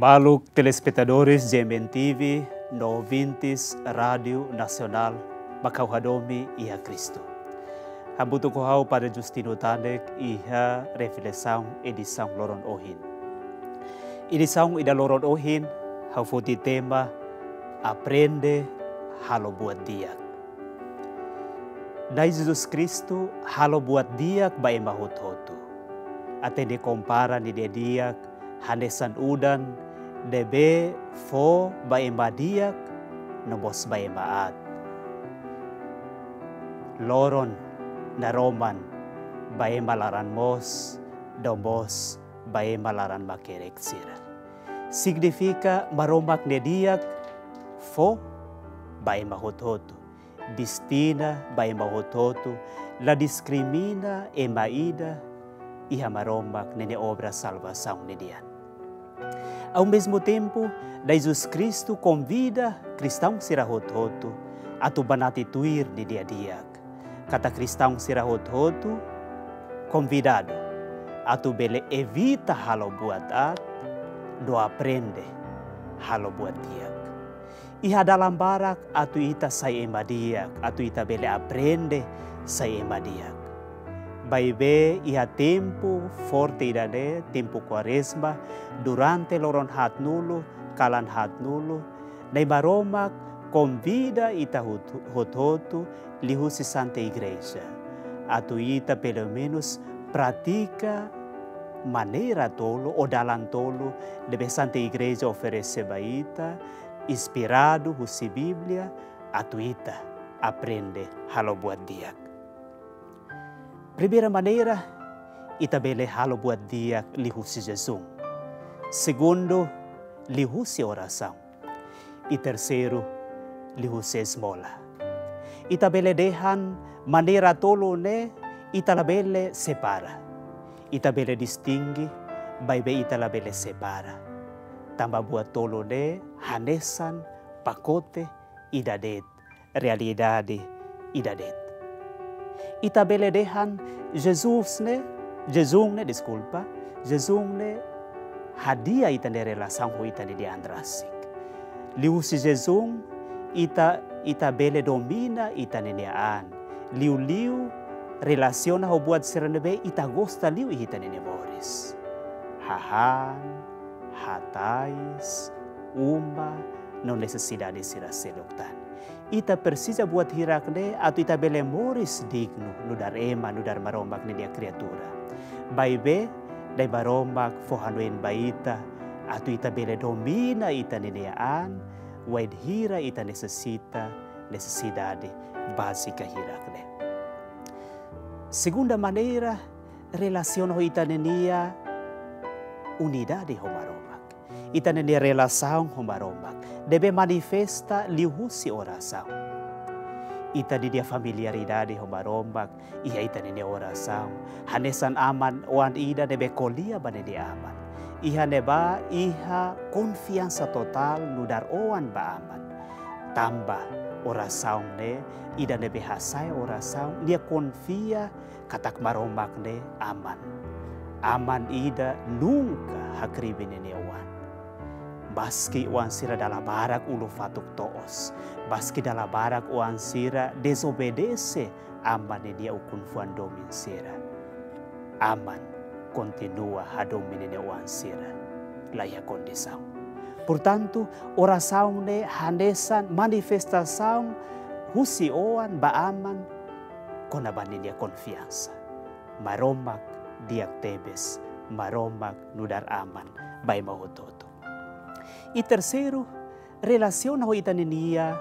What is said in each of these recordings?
Baluk telespectadores de MNTV, no ouvintes Rádio Nacional Macauhadomi e a Cristo. Hambuto kohau para Justino Tanek e a reflexão edição Loron Ohin. Edição ida Loron Ohin, hau foti tema Aprende halo buat dia. Dai Jesus Cristo halo buat dia ba emahut-hotu. Atende kompara ni dia hanesan udan debe fo ba embadiak no bos ba embaat. Loron na Roman ba embalaran mos dombos ba embalaran makerek sira. Significa maromak ne diak fo ba emahut-hotu. Distina ba emahut-hotu la discrimina emaida iha maromak nene obra salvação ne dian. Ao mesmo tempo, Jesus Cristo convida cristão sirahot-hotu a tu banatituir ni dia-diak. Kata cristão sirahot-hotu, convidado a tu bele evita halo buat at, do aprende halo buat diak. Iha dalam barak atu ita sai emadiak, atu ita bele aprende sai emadiak. Baibe iha tempo forte idade, tempo quaresma, durante loron hat nulu, kalan hat nulu, nei maromak convida ita hototu lihusi Santa Igreja. Atu ita pelo menos pratica maneira tolo ou dalan tolo debe Santa Igreja oferece baita, inspirado husi Bíblia, atu ita aprende halo buat dia. Primeira maneira, itabele halo buat dia lihusi Jesus. Segundo, lihusi oração. E terceiro, lihusi esmola. Itabele dehan maneira tolo ne, italabele separa. Itabele distingui, baibe italabele separa. Tamba buat tolo ne, hanesan, pacote, idadet, realidade, idadet. Itabele dehan Jesus ne hadia ita ne relação ho ita ne diandrasik. Liu si Jesus ita bele domina ita ne neaan. Liu relaciona ho buat serenebe ita gosta liu ita ne nemoris. Hahan, hatais, uma, não necessidade de ser seloktan. Ita precisa buat hirak ne atau ita bele moris digno nudar ema nudar maromak ne dia kreatura. Baibe dai maromak fohanuin baita atau ita bele domina ita neneaan waid hira ita necessidade básica hirak ne. Segunda maneira relaciona ita nenia unidade ho maromak. Ita nenia relação ho maromak. Debe manifesta lihusi oração. Ita di dia familiaridade ho marombak, iha ita nene oração. Hanesan aman oan ida debe kolia bane di aman. Iha neba iha confiança total nudar oan ba aman. Tamba oração ne, ida nebe hasai oração, dia confia katak marombak ne aman. Aman ida nunca hakribi nene oan. Baski uan sira dalam barak ulu fatuk toos. Baski dalam barak uan sira desobedece aman dia ukun fuan domin sira. Aman continua hadomin ne uan sira. Laia condição. Portanto, oração ne hanesan manifestação husi oan ba aman konaban dia confiança. Maromak diak tebes, maromak nudar aman bai mahototo. E terceiro, relaciona ho ita nenia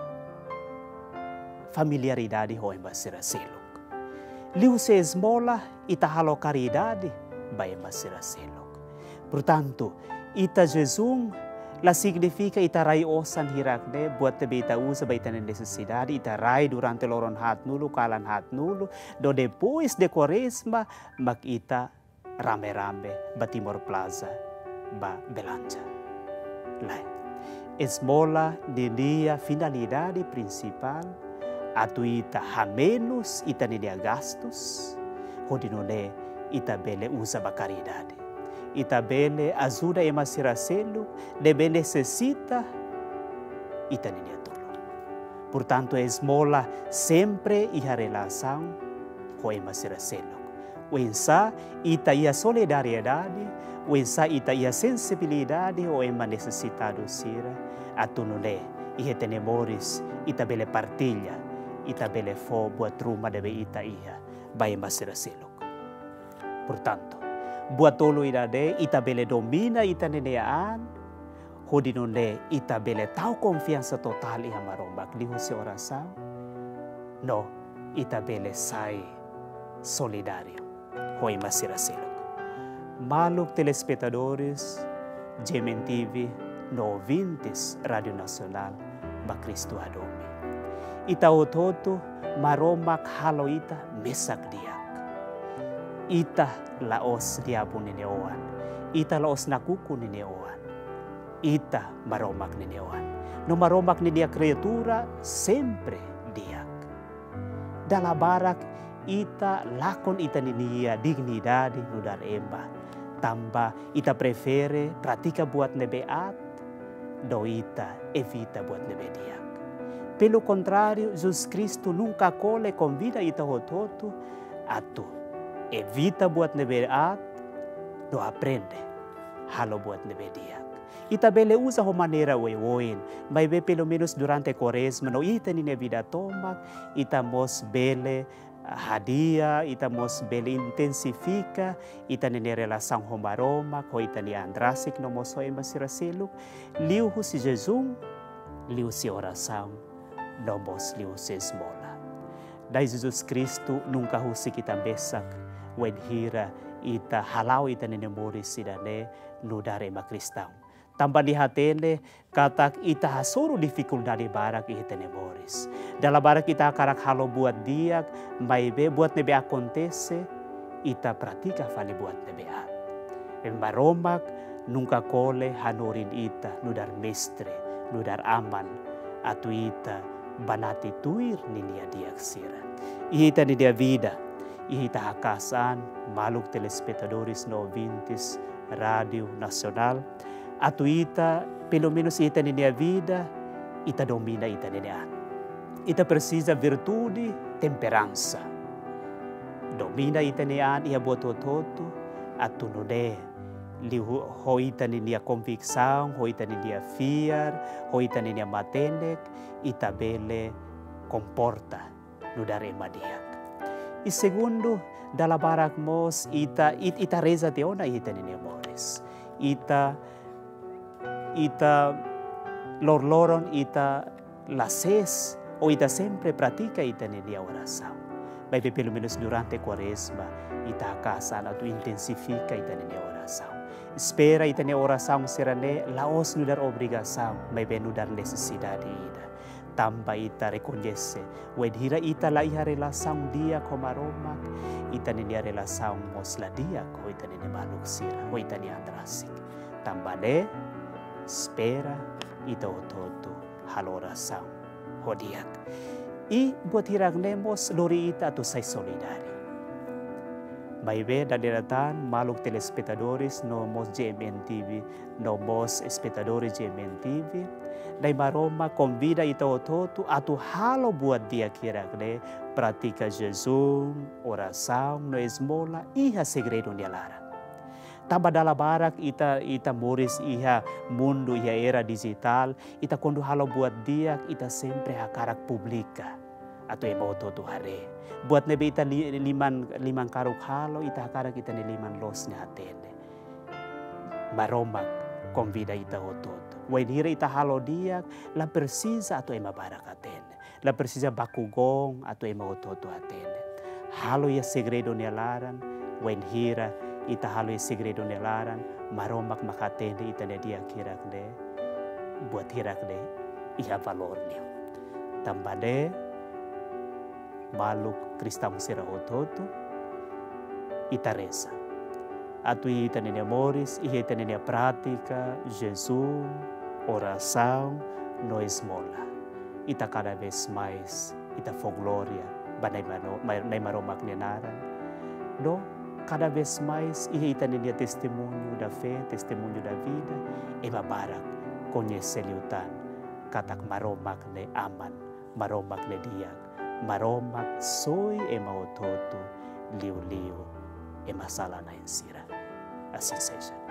familiaridade ho embasira selok. Liu se esmola ita halo caridade ba embasira selok. Portanto, ita Jesus la significa ita rai osan hirak de buat tebe ita usa ba ita necessidade ita rai durante loron hat nulu kalan hat nulu do depois de quaresma mak ita rame-rame ba Timor Plaza ba belanja. Lain. Esmola de dia finalidade principal atu ita hamenus ita ne dia gastos hodinone ita bele usa ba caridade. ita bele ajuda ema siraselo, debe necessita, ita ninia tulong. Portanto, esmola sempre iha relação com ema siraselo. Wensa ita ia solidariedade, wensa ita ia sensibilidade o ema necessitado sira, atunune ihe tenemores, ita bele partilha, ita bele fo buat rumah debe ita ia, bai ema siraselo. Portanto, buat tolo idade, ita bele domina ita neneaan, hodinone ita bele tahu konfiansa total iha marombak lihu si oração, no, ita bele sai solidario, hoi masirasilok. Maluk telespectadores, Gemen TV, no ouvintes Radio Nacional, ba Cristo Adomi. Ita ototo, marombak halo ita mesak diak. Ita laos diabun nineoan. Ita laos nakuku nineoan. Ita maromak nineoan. No maromak ni dia kreatura sempre diak. Dala barak ita lakon ita ninia dignidade nudar emba. Tamba ita prefere pratica buat nebeat. Do ita evita buat nebediak. Pelo contrário, Jesus Cristo nunca cole convida ita hototo atu. Evita buat nebeat, do aprende halo buat nebediak. Ita bele usa ho maneira wewoin, mas be pelo menos durante Quaresma, no ita nine vida tomak, ita mos bele hadia, ita mos bele intensifica, ita nine relação ho maroma, ho ita ni andrasik no mos ho embasirasilo, liu hu si Jesus, liu si oração, no mos liu si esmola. Dai Jesus Cristo nunca hu si kita besak, wen hira ita halau ita nenemori sidane nudare ma kristão. Tambah di hatele katak ita hasoro dificuldade barak ita nemoris. Dalam barak ita karak halo buat diak, maibe buat nebe acontece, ita pratika fali buat nebeat. Maromak nunca kole hanorin ita nudar mestre, nudar aman, atu ita banati tuir ninia diak sira. Ita ni dia vida. Ita hakasan, maluk telespectadores no ouvintes, Radio Nacional, atu ita, pelo menos ita ninia vida, ita domina ita ninean. Ita precisa virtude, temperança. Domina ita ninean, ia botototo, atu nune, lihu ho ita ninia convicção, ho ita ninia fiar, ho ita ninia matendek, ita bele comporta no dar emadiak. E segundo, dalla barak mos ita reza teona ita nini mores. Ita lorloron ita lases o ita sempre pratica ita nini oração. Mas pelo menos durante Quaresma ita akasan atau intensifica ita nini oração. Espera ita nini oração serane laos nudar obrigação, mas bem nudar necessidade ida. Tamba ita reconhece, wedhira ita la iha relação dia komaromak, ita ninia relação mosla dia ko ita nini maluk sira, o ita ni andrasik. Tamba de, espera ita ototo haloração hodiak. I buat hirang nemos lori ita tu sai solidari. Maibe dadiratan maluk telespectadores no mos GMN TV, no mos espectadores GMN TV. Dai maroma convida ita ototo atu halo buat dia kira-kira pratica jejum, oração, no esmola, iha segredo ni alara. Tamba dala barak ita moris iha mundo iha era digital, ita kondu halo buat dia, ita sempre hakarak publika atau ema ototo hare. Buat nebe ita liman karuk halo, ita hakarak ita ni liman los ni hatene. Maromak convida ita ototo. Wainhira ita halo dia, la precisa atau ema barak atene. La precisa bakugong atau ema ototo atene. Halo ya segredo ni alaran, wainhira ita halo ya segredo ni alaran, maromak makatene ita ne dia kirak de, buat hirak de, iha valor niyo. Tambade, maluk kristau sira ototo, ita reza. Atu ita nenia moris, ita nenia pratica, Jesus, oração, no esmola. Ita cada vez mais, ita for glória, banai maromak nenaran. No, cada vez mais ihita niya testemunho da fé, testemunho da vida, e babarak conhecer o tan, katak maromak ne aman, maromak ne diag, maromak soy e mautoto, liu-liu, e masala na insira. Assim seja.